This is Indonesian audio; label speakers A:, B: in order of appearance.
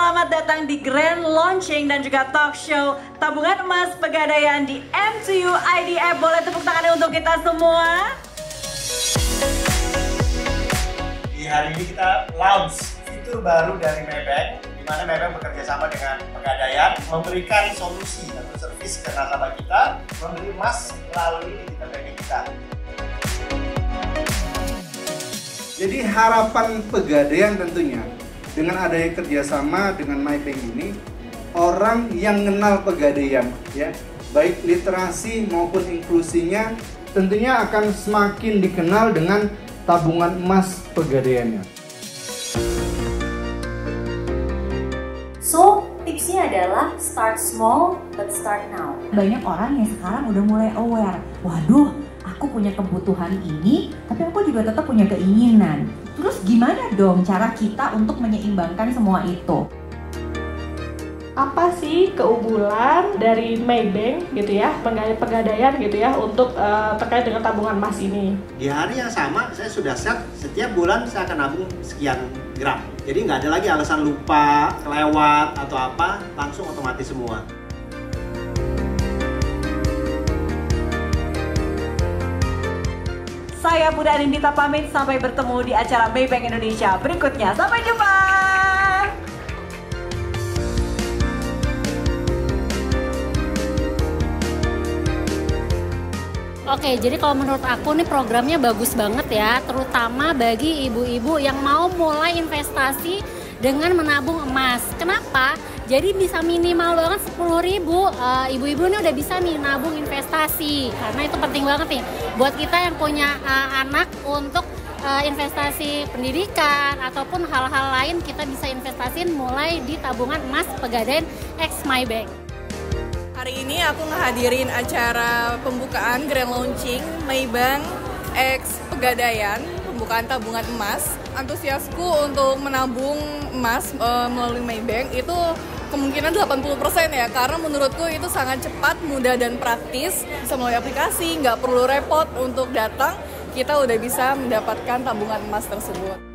A: selamat datang di Grand Launching dan juga talk show Tabungan Emas Pegadaian di M2U IDF. Boleh tepuk tangannya untuk kita semua.
B: Di hari ini kita launch fitur baru dari Maybank, di mana Maybank bekerja sama dengan Pegadaian memberikan solusi atau servis ke nasabah kita membeli emas melalui digital banking kita.
C: Jadi harapan Pegadaian tentunya dengan adanya kerjasama dengan Maybank ini, orang yang kenal Pegadaian, ya, baik literasi maupun inklusinya, tentunya akan semakin dikenal dengan tabungan emas Pegadaiannya.
D: So, tipsnya adalah start small but start now.
E: Banyak orang yang sekarang udah mulai aware. Waduh, aku punya kebutuhan ini, tapi aku juga tetap punya keinginan. Terus gimana dong cara kita untuk menyeimbangkan semua itu?
F: Apa sih keunggulan dari Maybank gitu ya, Pegadaian gitu ya, untuk terkait dengan tabungan emas ini?
B: Di hari yang sama saya sudah set, setiap bulan saya akan nabung sekian gram. Jadi nggak ada lagi alasan lupa, kelewat atau apa, langsung otomatis semua.
A: Saya Bunda Anindita pamit, sampai bertemu di acara Maybank Indonesia berikutnya. Sampai jumpa.
G: Oke, jadi kalau menurut aku nih programnya bagus banget ya, terutama bagi ibu-ibu yang mau mulai investasi dengan menabung emas. Kenapa? Jadi bisa minimal banget 10.000, ibu-ibu ini udah bisa nih nabung investasi, karena itu penting banget nih buat kita yang punya anak untuk investasi pendidikan ataupun hal-hal lain. Kita bisa investasiin mulai di tabungan emas Pegadaian X Maybank.
H: Hari ini aku ngehadirin acara pembukaan Grand Launching Maybank X Pegadaian, pembukaan tabungan emas. Antusiasku untuk menabung emas melalui Maybank itu kemungkinan 80% ya, karena menurutku itu sangat cepat, mudah dan praktis. Bisa melalui aplikasi, nggak perlu repot untuk datang, kita udah bisa mendapatkan tabungan emas tersebut.